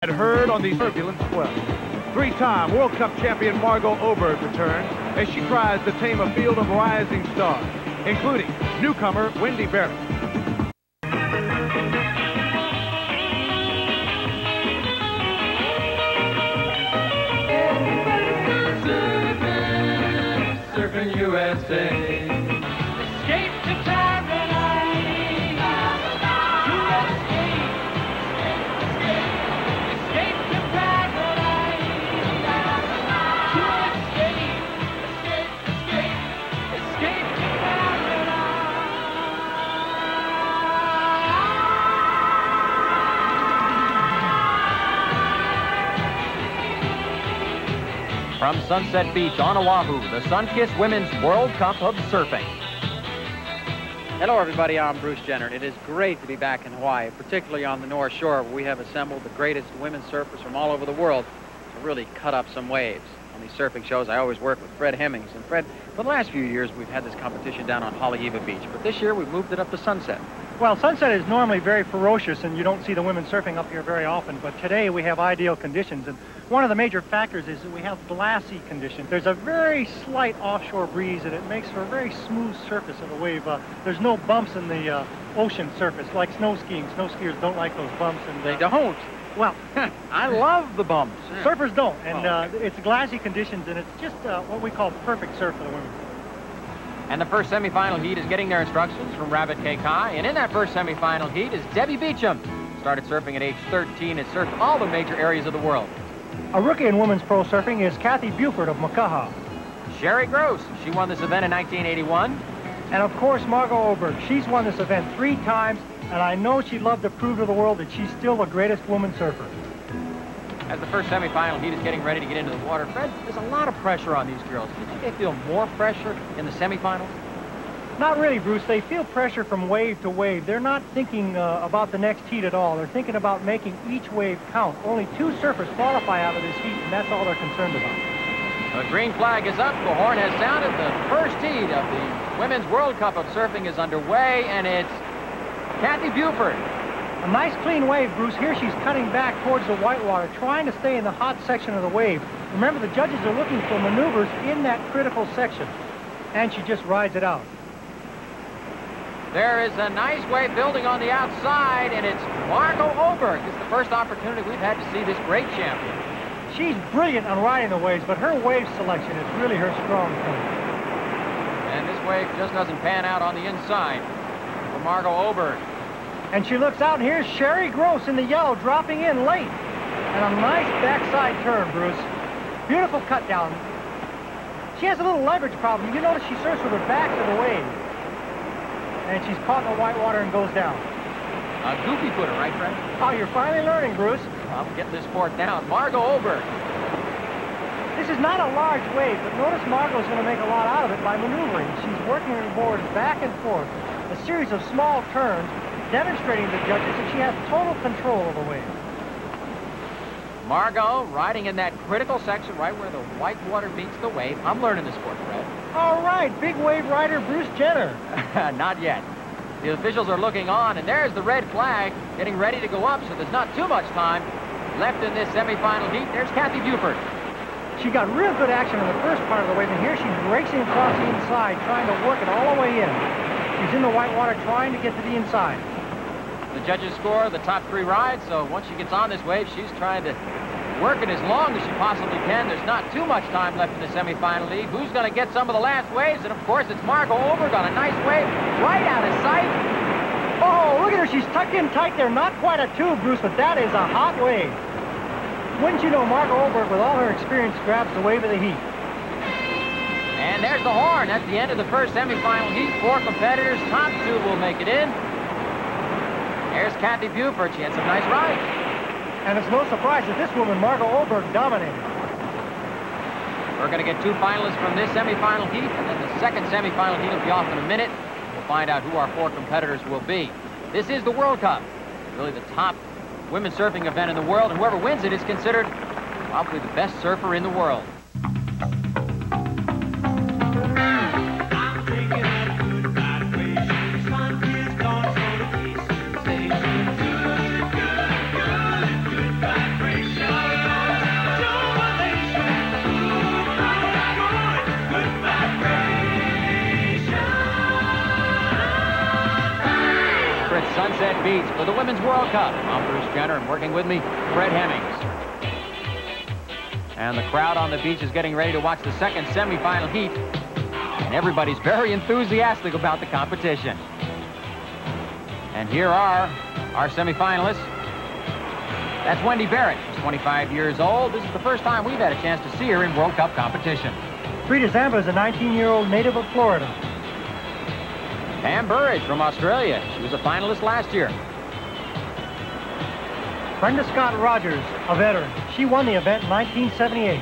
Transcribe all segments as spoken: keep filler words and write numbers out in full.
had heard on these turbulent swells. Three-time World Cup champion Margo Oberg returns as she tries to tame a field of rising stars, including newcomer Wendy Barrett. Surfing U S A. Escape to paradise. To escape. Escape. Escape to paradise. To escape. Escape. Escape. Escape to paradise. From Sunset Beach on Oahu, the sun-kissed Women's World Cup of Surfing. Hello, everybody. I'm Bruce Jenner. It is great to be back in Hawaii, particularly on the North Shore, where we have assembled the greatest women surfers from all over the world to really cut up some waves. On these surfing shows, I always work with Fred Hemmings. And Fred, for the last few years, we've had this competition down on Haleiwa Beach, but this year we've moved it up to Sunset. Well, Sunset is normally very ferocious, and you don't see the women surfing up here very often, but today we have ideal conditions, and one of the major factors is that we have glassy conditions. There's a very slight offshore breeze, and it makes for a very smooth surface of the wave. Uh, there's no bumps in the uh, ocean surface, like snow skiing. Snow skiers don't like those bumps. And uh, They don't? Well, I love the bumps. Surfers don't, and Oh, uh, okay. it's glassy conditions, and it's just uh, what we call perfect surf for the women. And the first semifinal heat is getting their instructions from Rabbit K. Kai. And in that first semifinal heat is Debbie Beecham. Started surfing at age thirteen and surfed all the major areas of the world. A rookie in women's pro surfing is Kathy Buford of Makaha. Sherry Gross, she won this event in nineteen eighty-one. And of course, Margo Oberg. She's won this event three times, and I know she'd love to prove to the world that she's still the greatest woman surfer. As the first semifinal heat is getting ready to get into the water, Fred, there's a lot of pressure on these girls. Do you think they feel more pressure in the semifinals? Not really, Bruce. They feel pressure from wave to wave. They're not thinking uh, about the next heat at all. They're thinking about making each wave count. Only two surfers qualify out of this heat, and that's all they're concerned about. The green flag is up. The horn has sounded. The first heat of the Women's World Cup of Surfing is underway, and it's Kathy Buford. A nice clean wave, Bruce. Here she's cutting back towards the whitewater, trying to stay in the hot section of the wave. Remember, the judges are looking for maneuvers in that critical section, and she just rides it out. There is a nice wave building on the outside, and it's Margo Oberg. It's the first opportunity we've had to see this great champion. She's brilliant on riding the waves, but her wave selection is really her strong point. And this wave just doesn't pan out on the inside for Margo Oberg. And she looks out, and here's Sherry Gross in the yellow, dropping in late. And a nice backside turn, Bruce. Beautiful cut down. She has a little leverage problem. You notice she surfs with her back to the wave. And she's caught in the white water and goes down. A goofy footer, right, Fred? Oh, you're finally learning, Bruce. I'm getting this sport down. Margo Oberg. This is not a large wave, but notice Margo's going to make a lot out of it by maneuvering. She's working her board back and forth. A series of small turns, demonstrating to the judges that she has total control of the wave. Margo riding in that critical section right where the white water meets the wave. I'm learning this sport, Fred. All right, big wave rider Bruce Jenner. Not yet. The officials are looking on, and there's the red flag getting ready to go up, so there's not too much time left in this semifinal heat. There's Kathy Buford. She got real good action in the first part of the wave, and here she's racing across the inside, trying to work it all the way in. She's in the white water trying to get to the inside. The judges score the top three rides, so once she gets on this wave, she's trying to work it as long as she possibly can. There's not too much time left in the semifinal lead. Who's going to get some of the last waves? And, of course, it's Margo Oberg on a nice wave right out of sight. Oh, look at her. She's tucked in tight there. Not quite a tube, Bruce, but that is a hot wave. Wouldn't you know, Margo Oberg, with all her experience, grabs the wave of the heat. And there's the horn. That's the end of the first semifinal heat. Four competitors. Top two will make it in. There's Kathy Buford. She had some nice rides. And it's no surprise that this woman, Margo Oberg, dominated. We're going to get two finalists from this semifinal heat, and then the second semifinal heat will be off in a minute. We'll find out who our four competitors will be. This is the World Cup, really the top women's surfing event in the world, and whoever wins it is considered probably the best surfer in the world. Good, good, good vibration. beats for the Women's World Cup. I'm Bruce Jenner, and working with me, Fred Hemmings. And the crowd on the beach is getting ready to watch the second semifinal heat. And everybody's very enthusiastic about the competition. And here are our semifinalists. That's Wendy Barrett. She's twenty-five years old. This is the first time we've had a chance to see her in World Cup competition. Frida Zamba is a nineteen-year-old native of Florida. Pam Burridge from Australia. She was a finalist last year. Brenda Scott Rogers, a veteran. She won the event in nineteen seventy-eight.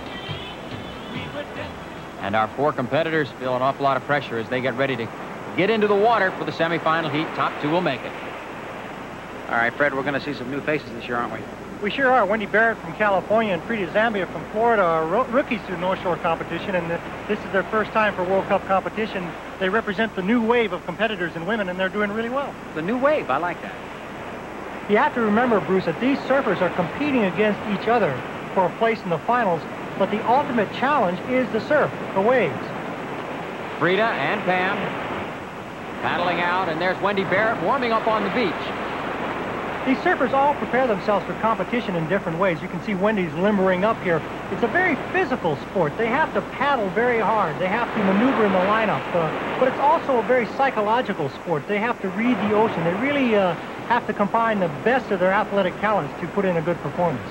And our four competitors feel an awful lot of pressure as they get ready to get into the water for the semifinal heat. Top two will make it. All right, Fred, we're going to see some new faces this year, aren't we? We sure are. Wendy Barrett from California and Frida Zambia from Florida are ro rookies to the North Shore competition, and the, this is their first time for World Cup competition. They represent the new wave of competitors and women, and they're doing really well. The new wave, I like that. You have to remember, Bruce, that these surfers are competing against each other for a place in the finals, but the ultimate challenge is the surf, the waves. Frida and Pam paddling out, and there's Wendy Barrett warming up on the beach. These surfers all prepare themselves for competition in different ways. You can see Wendy's limbering up here. It's a very physical sport. They have to paddle very hard. They have to maneuver in the lineup. Uh, but it's also a very psychological sport. They have to read the ocean. They really uh, have to combine the best of their athletic talents to put in a good performance.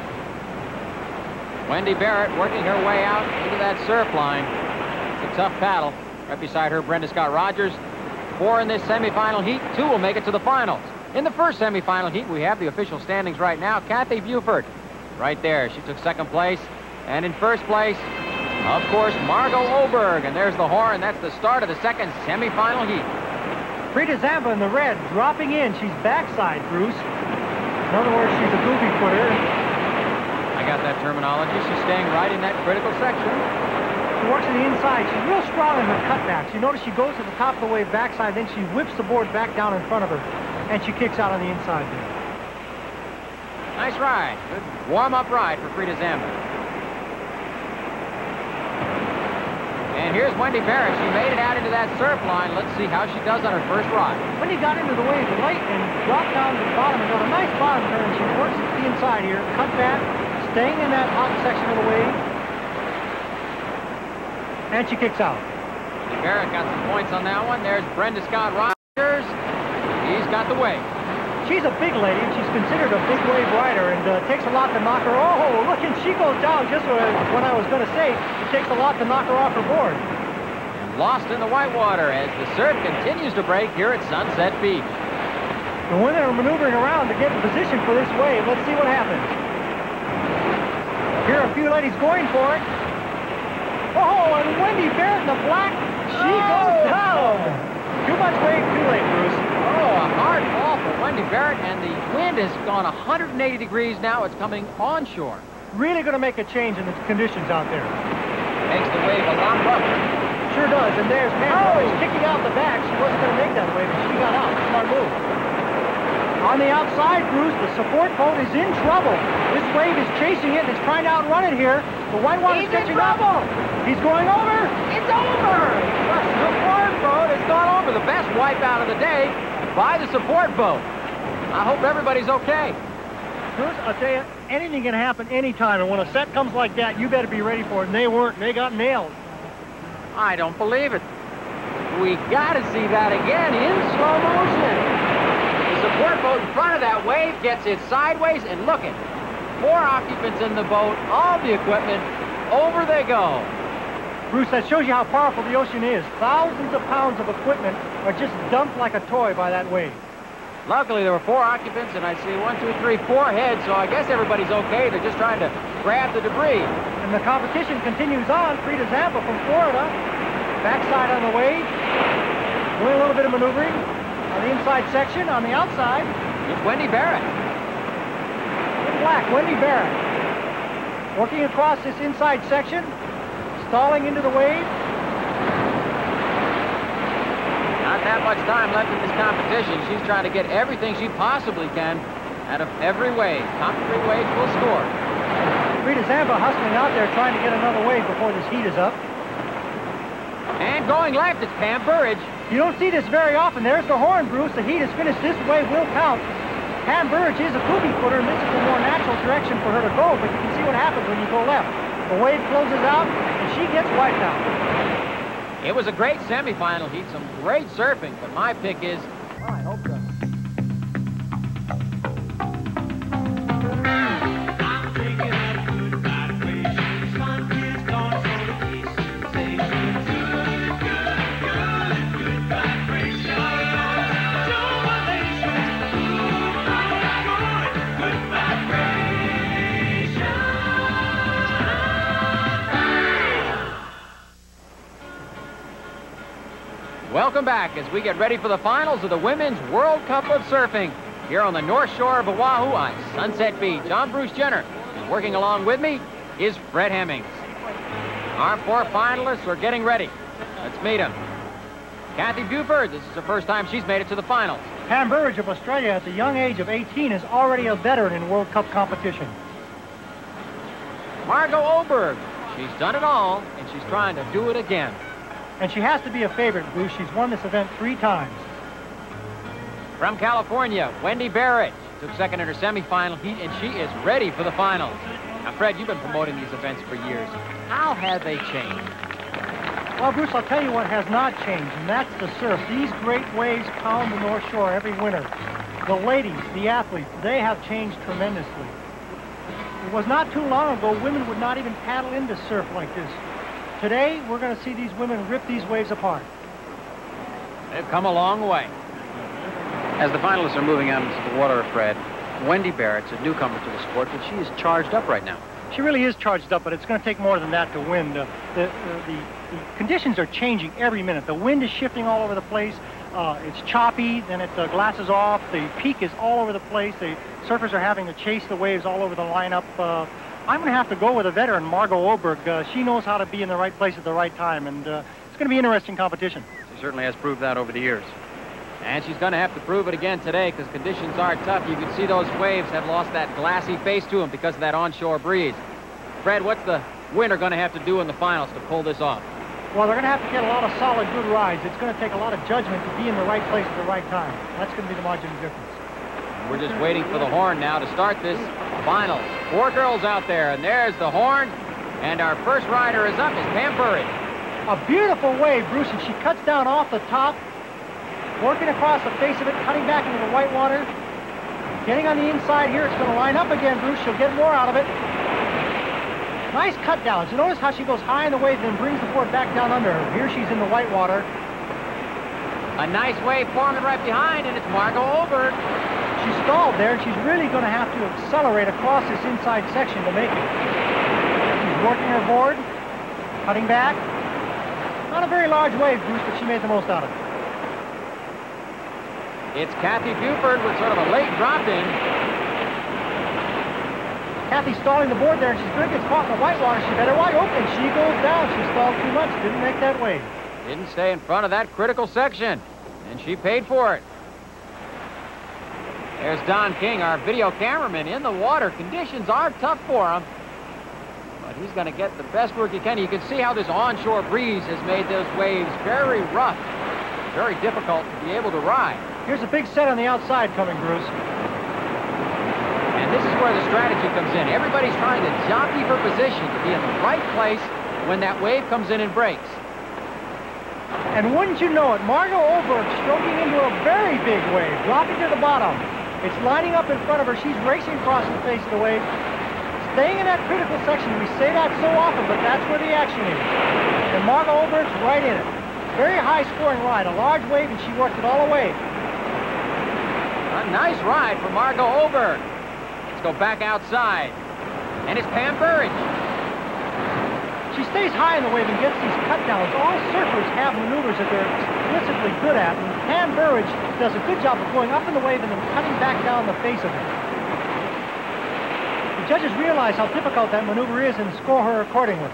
Wendy Barrett working her way out into that surf line. It's a tough paddle. Right beside her, Brenda Scott Rogers. Four in this semifinal heat. Two will make it to the finals. In the first semifinal heat, we have the official standings right now. Kathy Buford, right there. She took second place. And in first place, of course, Margo Oberg. And there's the horn. That's the start of the second semifinal heat. Frida Zamba in the red, dropping in. She's backside, Bruce. In other words, she's a goofy footer. I got that terminology. She's staying right in that critical section. She works on the inside. She's real strong in her cutbacks. You notice she goes to the top of the wave backside, then she whips the board back down in front of her. And she kicks out on the inside there. Nice ride. Good warm-up ride for Frida Zamba. And here's Wendy Barrett. She made it out into that surf line. Let's see how she does on her first ride. Wendy got into the wave late and dropped down to the bottom and got a nice bottom turn. She works the inside here, cut back, staying in that hot section of the wave. And she kicks out. Wendy Barrett got some points on that one. There's Brenda Scott Rogers. He's got the wave. She's a big lady, and she's considered a big wave rider, and uh, takes a lot to knock her. Oh, look, and she goes down just what I, what I was going to say. It takes a lot to knock her off her board. And lost in the whitewater as the surf continues to break here at Sunset Beach. The women are maneuvering around to get in position for this wave. Let's see what happens. Here are a few ladies going for it. Oh, and Wendy Barrett in the black, she oh. goes down. Too much wave, too late, Bruce. Oh, a hard fall for Wendy Barrett, and the wind has gone one hundred eighty degrees now. It's coming onshore. Really going to make a change in the conditions out there. Makes the wave a lot rougher. Sure does, and there's Pam Burridge kicking out the back. She wasn't going to make that wave, but she got out. Smart move. On the outside, Bruce, the support boat is in trouble. This wave is chasing it and is trying to outrun it here. The whitewater's catching up. He's going over. It's over. The support boat has gone over. The best wipeout of the day by the support boat. I hope everybody's okay. Bruce, I'll tell you, anything can happen anytime, and when a set comes like that, you better be ready for it, and they weren't. They got nailed. I don't believe it. We got to see that again in slow motion. The support boat in front of that wave gets it sideways, and look at four occupants in the boat, all the equipment, over they go. Bruce, that shows you how powerful the ocean is. Thousands of pounds of equipment are just dumped like a toy by that wave. Luckily, there were four occupants, and I see one, two, three, four heads, so I guess everybody's okay. They're just trying to grab the debris. And the competition continues on. Frida Zamba from Florida, backside on the wave, doing a little bit of maneuvering on the inside section. On the outside, it's Wendy Barrett. In black, Wendy Barrett, working across this inside section, stalling into the wave. Not that much time left in this competition. She's trying to get everything she possibly can out of every wave. Top three waves will score. Frida Zamba hustling out there trying to get another wave before this heat is up. And going left, it's Pam Burridge. You don't see this very often. There's the horn, Bruce. The heat is finished. This wave will count. Pam Burridge is a goofy footer, and this is the more natural direction for her to go, but you can see what happens when you go left. The wave closes out, and she gets wiped out. It was a great semifinal heat, some great surfing, but my pick is... Oh, I hope so. Welcome back as we get ready for the finals of the Women's World Cup of Surfing here on the North Shore of Oahu on Sunset Beach. I'm Bruce Jenner, and working along with me is Fred Hemmings. Our four finalists are getting ready. Let's meet them. Kathy Buford, this is the first time she's made it to the finals. Pam Burridge of Australia at the young age of eighteen is already a veteran in World Cup competition. Margo Oberg, she's done it all, and she's trying to do it again. And she has to be a favorite, Bruce. She's won this event three times. From California, Wendy Barrett took second in her semifinal heat, and she is ready for the finals. Now, Fred, you've been promoting these events for years. How have they changed? Well, Bruce, I'll tell you what has not changed, and that's the surf. These great waves pound the North Shore every winter. The ladies, the athletes, they have changed tremendously. It was not too long ago women would not even paddle into surf like this. Today, we're going to see these women rip these waves apart. They've come a long way. As the finalists are moving out into the water, Fred, Wendy Barrett's a newcomer to the sport, but she is charged up right now. She really is charged up, but it's going to take more than that to win. Uh, the, uh, the, the conditions are changing every minute. The wind is shifting all over the place. Uh, it's choppy, then it uh, glasses off. The peak is all over the place. The surfers are having to chase the waves all over the lineup. Uh, I'm going to have to go with a veteran, Margo Oberg. Uh, she knows how to be in the right place at the right time, and uh, it's going to be interesting competition. She certainly has proved that over the years. And she's going to have to prove it again today because conditions are tough. You can see those waves have lost that glassy face to them because of that onshore breeze. Fred, what's the winner going to have to do in the finals to pull this off? Well, they're going to have to get a lot of solid, good rides. It's going to take a lot of judgment to be in the right place at the right time. That's going to be the margin of difference. We're just waiting for the horn now to start this finals. Four girls out there, and there's the horn. And our first rider is up is Pam Burridge. A beautiful wave, Bruce, and she cuts down off the top, working across the face of it, cutting back into the white water. Getting on the inside here, it's going to line up again, Bruce. She'll get more out of it. Nice cut downs. You notice how she goes high in the wave and then brings the board back down under her. Here she's in the white water. A nice wave forming right behind, and it's Margo Oberg. She's stalled there, and she's really going to have to accelerate across this inside section to make it. She's working her board, cutting back. Not a very large wave, Bruce, but she made the most out of it. It's Kathy Buford with sort of a late drop-in. Kathy's stalling the board there, and she's going to get caught in the white water. She better wide open. She goes down. She stalled too much. Didn't make that wave. Didn't stay in front of that critical section, and she paid for it. There's Don King, our video cameraman, in the water. Conditions are tough for him, but he's going to get the best work he can. You can see how this onshore breeze has made those waves very rough, very difficult to be able to ride. Here's a big set on the outside coming, Bruce. And this is where the strategy comes in. Everybody's trying to jockey for position to be in the right place when that wave comes in and breaks. And wouldn't you know it, Margo Oberg stroking into a very big wave, dropping to the bottom. It's lining up in front of her. She's racing across the face of the wave, staying in that critical section. We say that so often, but that's where the action is. And Margo Oberg's right in it. Very high-scoring ride, a large wave, and she worked it all away. A nice ride for Margo Oberg. Let's go back outside. And it's Pam Burridge. She stays high in the wave and gets these cut downs. All surfers have maneuvers that they're explicitly good at, and Pam Burridge does a good job of going up in the wave and then cutting back down the face of it. The judges realize how difficult that maneuver is and score her accordingly.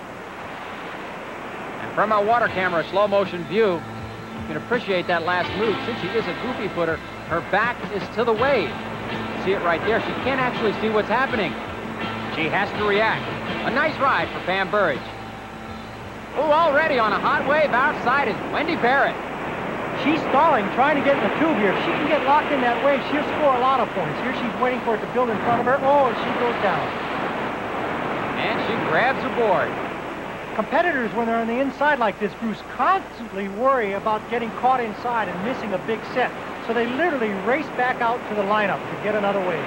And from our water camera slow motion view, you can appreciate that last move. Since she is a goofy footer, her back is to the wave. You see it right there. She can't actually see what's happening. She has to react. A nice ride for Pam Burridge. Oh, already on a hot wave outside is Wendy Barrett. She's stalling, trying to get in the tube here. If she can get locked in that wave, she'll score a lot of points. Here she's waiting for it to build in front of her. Oh, and she goes down. And she grabs a board. Competitors, when they're on the inside like this, Bruce, constantly worry about getting caught inside and missing a big set. So they literally race back out to the lineup to get another wave.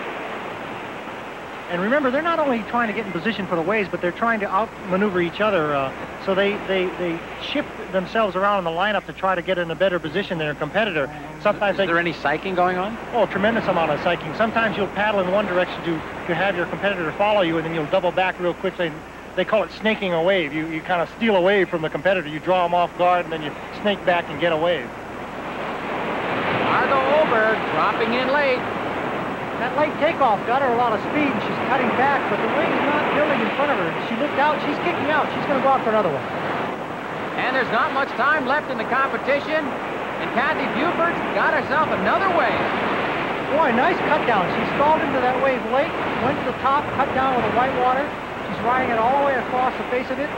And remember, they're not only trying to get in position for the waves, but they're trying to outmaneuver each other. Uh, so they, they, they shift themselves around in the lineup to try to get in a better position than their competitor. Sometimes Is they, there any psyching going on? Oh, tremendous amount of psyching. Sometimes you'll paddle in one direction to, to have your competitor follow you, and then you'll double back real quickly. They call it snaking a wave. You, you kind of steal a wave from the competitor. You draw them off guard, and then you snake back and get a wave. Margo Oberg dropping in late. That late takeoff got her a lot of speed, and she's cutting back, but the wave's not building in front of her. She looked out. She's kicking out. She's going to go out for another one. And there's not much time left in the competition, and Kathy Buford's got herself another wave. Boy, nice cut down. She stalled into that wave late, went to the top, cut down with the white water. She's riding it all the way across the face of it.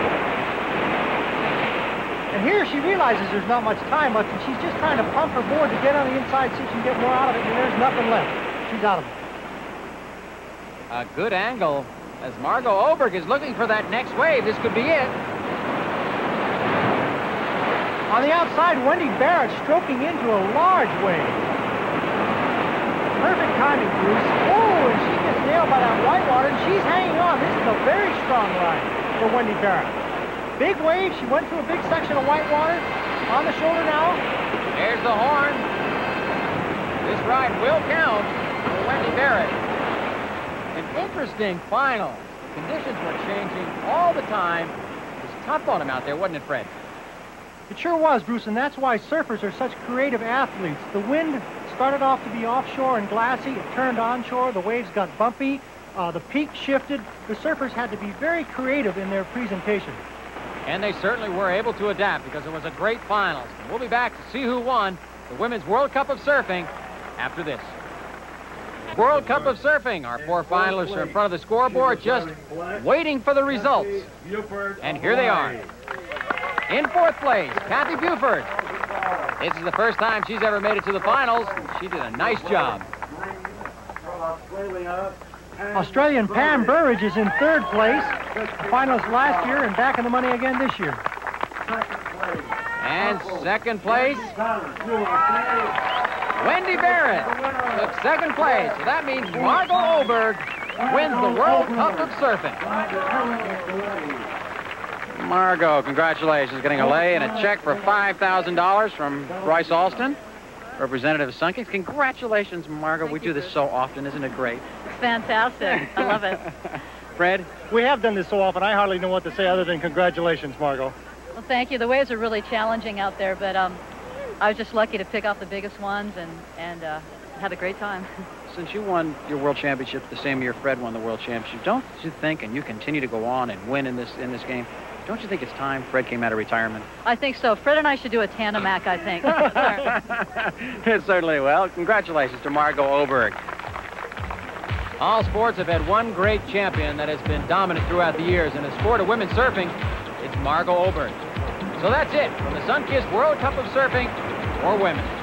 And here she realizes there's not much time left, and she's just trying to pump her board to get on the inside, see if she can get more out of it, and there's nothing left. She's out of it. A good angle as Margo Oberg is looking for that next wave. This could be it. On the outside, Wendy Barrett stroking into a large wave. Perfect timing, Bruce. Oh, and she gets nailed by that white water, and she's hanging on. This is a very strong ride for Wendy Barrett. Big wave. She went through a big section of white water. On the shoulder now. There's the horn. This ride will count for Wendy Barrett. An interesting final. Conditions were changing all the time. It was tough on him out there, wasn't it, Fred? It sure was, Bruce, and that's why surfers are such creative athletes. The wind started off to be offshore and glassy. It turned onshore. The waves got bumpy. Uh, the peak shifted. The surfers had to be very creative in their presentation. And they certainly were able to adapt because it was a great finals. We'll be back to see who won the Women's World Cup of Surfing after this. World Cup of Surfing. Our four finalists are in front of the scoreboard just waiting for the results. And here they are. In fourth place, Kathy Buford. This is the first time she's ever made it to the finals. She did a nice job. Australian Pam Burridge is in third place. Finalist last year and back in the money again this year. And second place, Wendy Barrett took second place. So that means Margo Oberg wins the World Cup of Surfing. Margo, congratulations, getting a lay and a check for five thousand dollars from Bryce Alston, Representative Sunkings. Congratulations, Margo. We do this so often. Isn't it great? Fantastic. I love it. Fred? We have done this so often, I hardly know what to say other than congratulations, Margo. Well, thank you. The waves are really challenging out there, but um, I was just lucky to pick off the biggest ones and, and uh, had a great time. Since you won your World Championship the same year Fred won the World Championship, don't you think, and you continue to go on and win in this, in this game, don't you think it's time Fred came out of retirement? I think so. Fred and I should do a tandem act, I think. It certainly will. Congratulations to Margo Oberg. All sports have had one great champion that has been dominant throughout the years. In the sport of women's surfing, it's Margo Oberg. So that's it from the Sunkist World Cup of Surfing for women.